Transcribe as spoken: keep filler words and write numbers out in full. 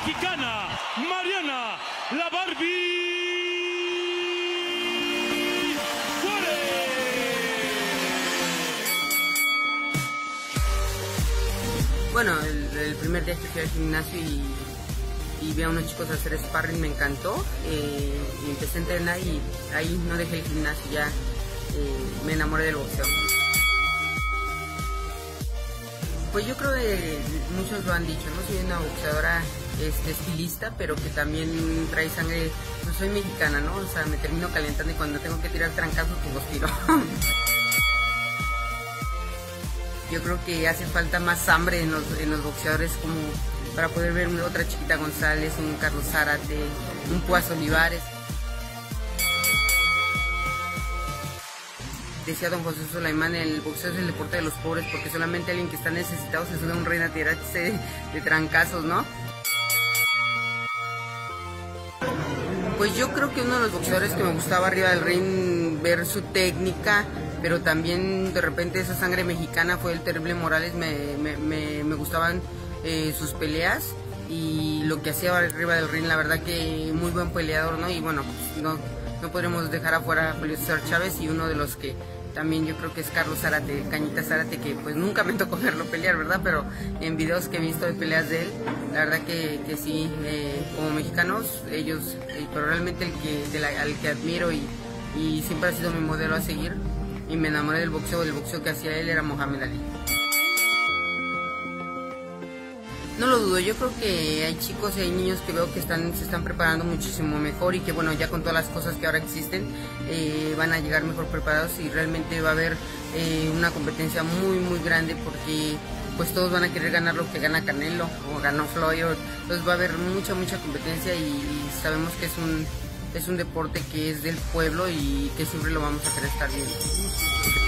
mexicana, Mariana La Barbie Suárez. Bueno, el, el primer día que fui al gimnasio y, y vi a unos chicos hacer sparring me encantó, eh, y empecé a entrenar y ahí no dejé el gimnasio, ya eh, me enamoré del boxeo. Pues yo creo que muchos lo han dicho, ¿no? Soy una boxeadora este, estilista, pero que también trae sangre, pues soy mexicana, ¿no? O sea, me termino calentando y cuando tengo que tirar trancazos, pues los tiro. Yo creo que hace falta más hambre en los, en los boxeadores, como para poder ver otra Chiquita González, un Carlos Zárate, un Púas Olivares. Decía don José Sulaimán, el boxeo es el deporte de los pobres, porque solamente alguien que está necesitado se sube a un ring a tirarse de, de trancazos, ¿no? Pues yo creo que uno de los boxeadores que me gustaba arriba del ring, ver su técnica, pero también de repente esa sangre mexicana, fue el Terrible Morales. Me, me, me, me gustaban eh, sus peleas y lo que hacía arriba del ring, la verdad que muy buen peleador, ¿no? Y bueno, pues no, no podremos dejar afuera a Julio César Chávez, y uno de los que también yo creo que es Carlos Zárate, Cañita Zárate, que pues nunca me tocó verlo pelear, ¿verdad? Pero en videos que he visto de peleas de él, la verdad que, que sí, eh, como mexicanos, ellos, eh, pero realmente el que, de la, al que admiro y, y siempre ha sido mi modelo a seguir, y me enamoré del boxeo, del boxeo que hacía él, era Mohamed Ali. No lo dudo, yo creo que hay chicos y hay niños que veo que están, se están preparando muchísimo mejor, y que bueno, ya con todas las cosas que ahora existen, eh, van a llegar mejor preparados, y realmente va a haber eh, una competencia muy muy grande, porque pues todos van a querer ganar lo que gana Canelo o ganó Floyd, entonces va a haber mucha mucha competencia, y, y sabemos que es un, es un deporte que es del pueblo y que siempre lo vamos a querer estar viendo.